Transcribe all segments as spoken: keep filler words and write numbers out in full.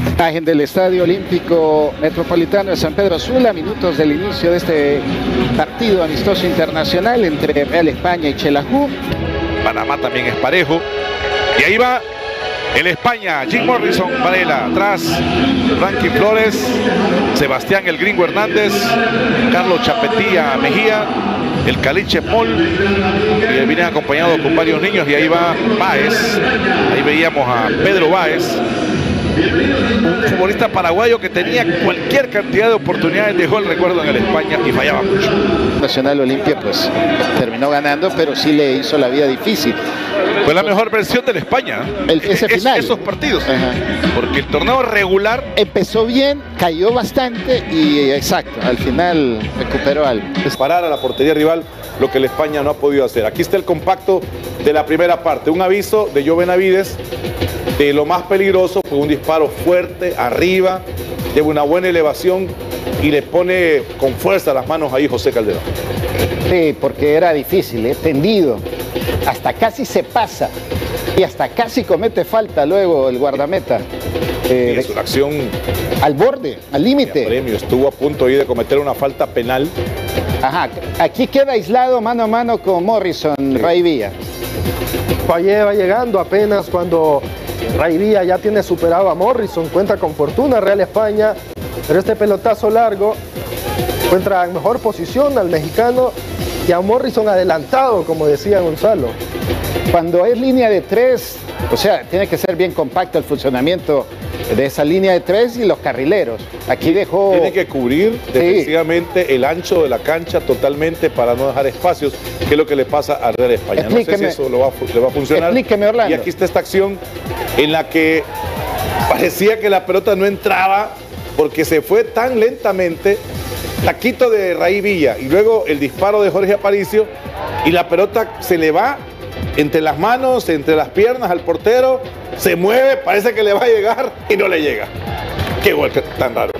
Imagen del Estadio Olímpico Metropolitano de San Pedro Sula, minutos del inicio de este partido amistoso internacional entre Real España y Xelajú. Panamá también es parejo. Y ahí va el España, Jim Morrison, Varela, atrás Franklin Flores, Sebastián el Gringo Hernández, Carlos Chapetía Mejía, el Caliche Moll, y vienen acompañados con varios niños. Y ahí va Báez, ahí veíamos a Pedro Báez, un futbolista paraguayo que tenía cualquier cantidad de oportunidades de gol, recuerdo, en el España, y fallaba mucho. Nacional Olimpia pues terminó ganando, pero sí le hizo la vida difícil. Fue la mejor versión del España, el, ese final. Es, esos partidos. Ajá. Porque el torneo regular empezó bien, cayó bastante y exacto, al final recuperó algo. Parar a la portería rival, lo que el España no ha podido hacer. Aquí está el compacto de la primera parte. Un aviso de Joe Benavides. De lo más peligroso fue un disparo fuerte, arriba, de una buena elevación, y le pone con fuerza las manos ahí José Calderón. Sí, porque era difícil, ¿eh? Tendido, hasta casi se pasa y hasta casi comete falta luego el guardameta. Eh, es una acción al borde, al límite. Premio estuvo a punto ahí de cometer una falta penal. Ajá, aquí queda aislado mano a mano con Morrison, sí. Ray Villa. Fallé va llegando apenas cuando Ray Villa ya tiene superado a Morrison, cuenta con fortuna Real España, pero este pelotazo largo encuentra en mejor posición al mexicano y a Morrison adelantado, como decía Gonzalo. Cuando es línea de tres, o sea, tiene que ser bien compacto el funcionamiento de esa línea de tres y los carrileros. Aquí dejó... Tiene que cubrir defensivamente sí. el ancho de la cancha totalmente para no dejar espacios, que es lo que le pasa a Real España. Explíqueme, no sé si eso lo va, le va a funcionar. Explíqueme, Orlando. Y aquí está esta acción en la que parecía que la pelota no entraba porque se fue tan lentamente. Taquito de Ray Villa y luego el disparo de Jorge Aparicio y la pelota se le va entre las manos, entre las piernas al portero, se mueve, parece que le va a llegar y no le llega. Qué gol tan raro.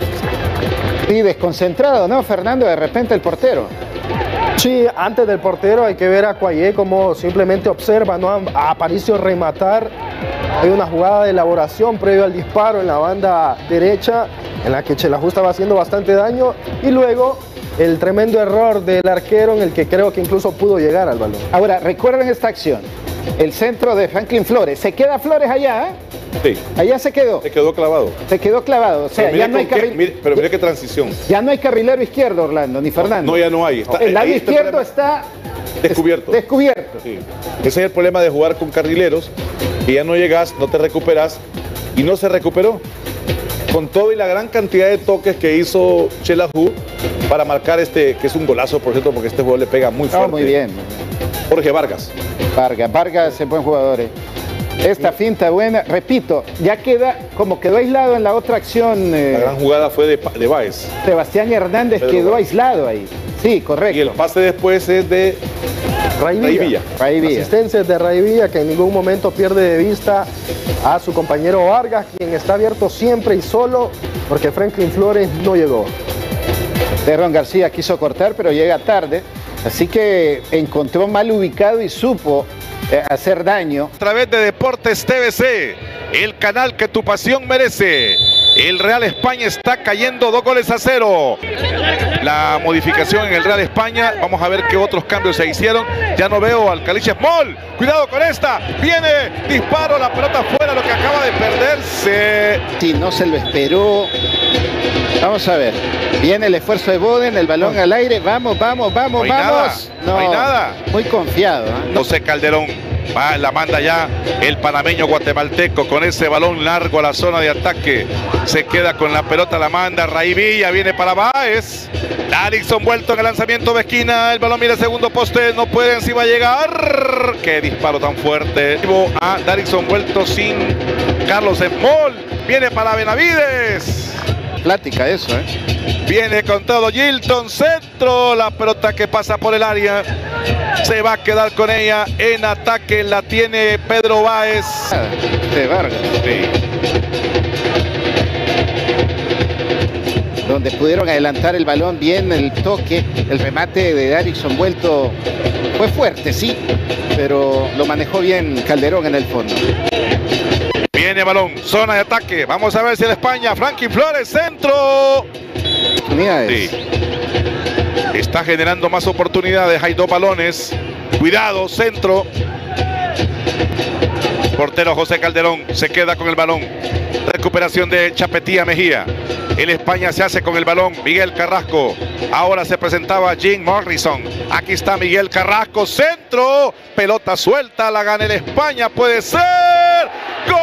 Y desconcentrado, ¿no, Fernando? De repente el portero. Sí, antes del portero hay que ver a Cuayé como simplemente observa, ¿no? A Aparicio rematar. Hay una jugada de elaboración previo al disparo en la banda derecha, en la que Xelajú estaba haciendo bastante daño, y luego el tremendo error del arquero en el que creo que incluso pudo llegar al balón. Ahora, recuerden esta acción, el centro de Franklin Flores, ¿se queda Flores allá? Sí. Allá se quedó. Se quedó clavado. Se quedó clavado, o sea, ya no hay carrilero. Pero mire qué transición. Ya no hay carrilero izquierdo, Orlando, ni Fernando. No, ya no hay. Está, el lado izquierdo está... Descubierto. Descubierto. Sí. Ese es el problema de jugar con carrileros, que ya no llegas, no te recuperas, y no se recuperó. Con todo y la gran cantidad de toques que hizo Xelajú para marcar este, que es un golazo, por cierto, porque este jugador le pega muy fuerte. Oh, muy bien. Jorge Vargas. Vargas, Vargas es buen jugador. Eh. Esta sí. Finta buena, repito, ya queda, como quedó aislado en la otra acción. Eh, la gran jugada fue de, de Báez. Sebastián Hernández Pedro quedó Báez. aislado ahí. Sí, correcto. Y el pase después es de Ray Villa. Ray Villa. Ray Villa. Asistencias de Ray Villa, que en ningún momento pierde de vista a su compañero Vargas, quien está abierto siempre y solo, porque Franklin Flores no llegó. Derron García quiso cortar, pero llega tarde, así que encontró mal ubicado y supo eh, hacer daño. A través de Deportes T V C, el canal que tu pasión merece. El Real España está cayendo dos goles a cero. La modificación en el Real España. Vamos a ver qué otros cambios se hicieron. Ya no veo al Caliche Moll. Cuidado con esta. Viene, disparo, la pelota fuera, lo que acaba de perderse. Sí, no se lo esperó. Vamos a ver. Viene el esfuerzo de Boden, el balón al aire. Vamos, vamos, vamos, no hay vamos. Nada, no, no hay nada. Muy confiado. ¿eh? José Calderón. Va, la manda ya el panameño guatemalteco con ese balón largo a la zona de ataque. Se queda con la pelota, la manda Ray Villa, viene para Báez. Darinson vuelto en el lanzamiento de esquina. El balón mira el segundo poste, no pueden, si va a llegar. Qué disparo tan fuerte. A Darinson vuelto sin Carlos Moll. Viene para Benavides. Plática eso, ¿eh? Viene con todo Gilton, centro, la pelota que pasa por el área, se va a quedar con ella en ataque, la tiene Pedro Báez. De Vargas. Sí. Donde pudieron adelantar el balón bien, el toque, el remate de Darinson vuelto fue fuerte, sí, pero lo manejó bien Calderón en el fondo. Viene Viene balón, zona de ataque. Vamos a ver si el España, Franklin Flores, centro. Oportunidades. Sí. Está generando más oportunidades. Hay dos balones. Cuidado, centro. Portero José Calderón se queda con el balón. Recuperación de Chapetía Mejía. El España se hace con el balón. Miguel Carrasco. Ahora se presentaba Jim Morrison. Aquí está Miguel Carrasco. Centro. Pelota suelta. La gana el España. Puede ser. ¡Gol!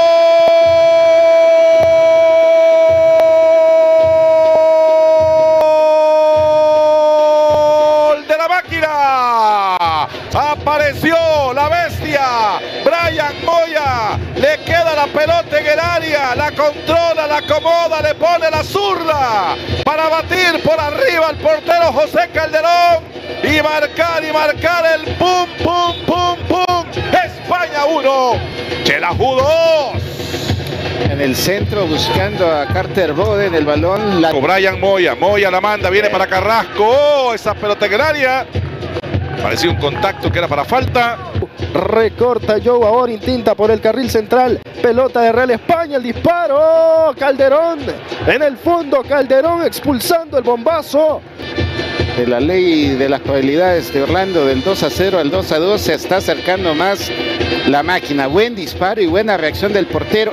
De la máquina. Apareció la bestia. Brian Moya. Le queda la pelota en el área. La controla, la acomoda, le pone la zurda para batir por arriba al portero José Calderón y marcar y marcar el pum, pum, pum, pum. España uno, Xelajú dos. En el centro buscando a Carter Boden el balón. La... Brian Moya, Moya la manda, viene para Carrasco. Oh, esa pelota en el área. Parecía un contacto que era para falta. Recorta Joe, ahora intenta por el carril central. Pelota de Real España, el disparo. Calderón en el fondo. Calderón expulsando el bombazo. De la ley de las probabilidades de Orlando, del dos a cero al dos a dos, se está acercando más la máquina. Buen disparo y buena reacción del portero.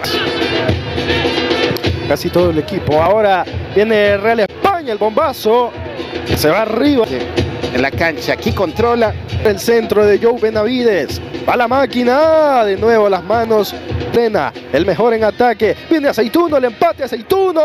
Casi todo el equipo. Ahora viene Real España, el bombazo. Se va arriba. En la cancha, aquí controla. El centro de Joe Benavides. Va la máquina. De nuevo las manos. Plena. El mejor en ataque. Viene Aceituno. El empate. Aceituno.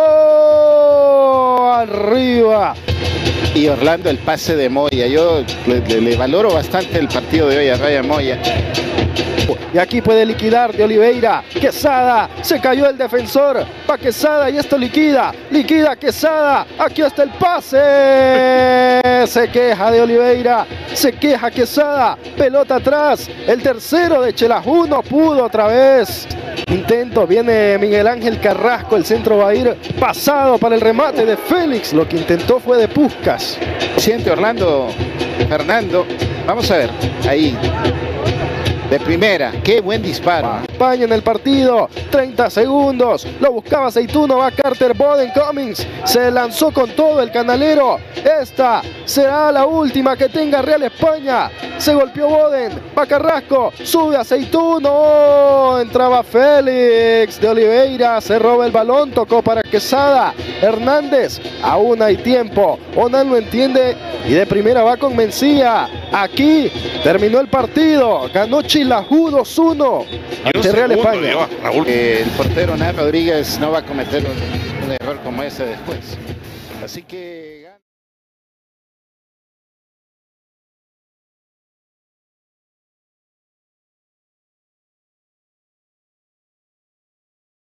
Arriba. Y Orlando el pase de Moya. Yo le, le, le valoro bastante el partido de hoy a Brian Moya. Y aquí puede liquidar de Oliveira. Quesada. Se cayó el defensor. Va Quesada y esto liquida. Liquida Quesada. Aquí está el pase. Se queja de Oliveira. Se queja Quesada. Pelota atrás. El tercero de Xelajú no pudo otra vez. Intento. Viene Miguel Ángel Carrasco. El centro va a ir pasado para el remate de Félix. Lo que intentó fue de Puskás. Siente Orlando Fernando. Vamos a ver. Ahí. De primera, qué buen disparo. España en el partido, treinta segundos, lo buscaba Aceituno, va Carter Boden Cummings, se lanzó con todo el canalero. Esta será la última que tenga Real España. Se golpeó Boden, va Carrasco, sube Aceituno, entraba Félix de Oliveira, se roba el balón, tocó para Quesada. Hernández, aún hay tiempo, Onan lo entiende y de primera va con Mencía. Aquí terminó el partido, ganó Xelajú dos uno ante Real España. Eh, el portero Nar Rodríguez no va a cometer un, un error como ese después. Así que...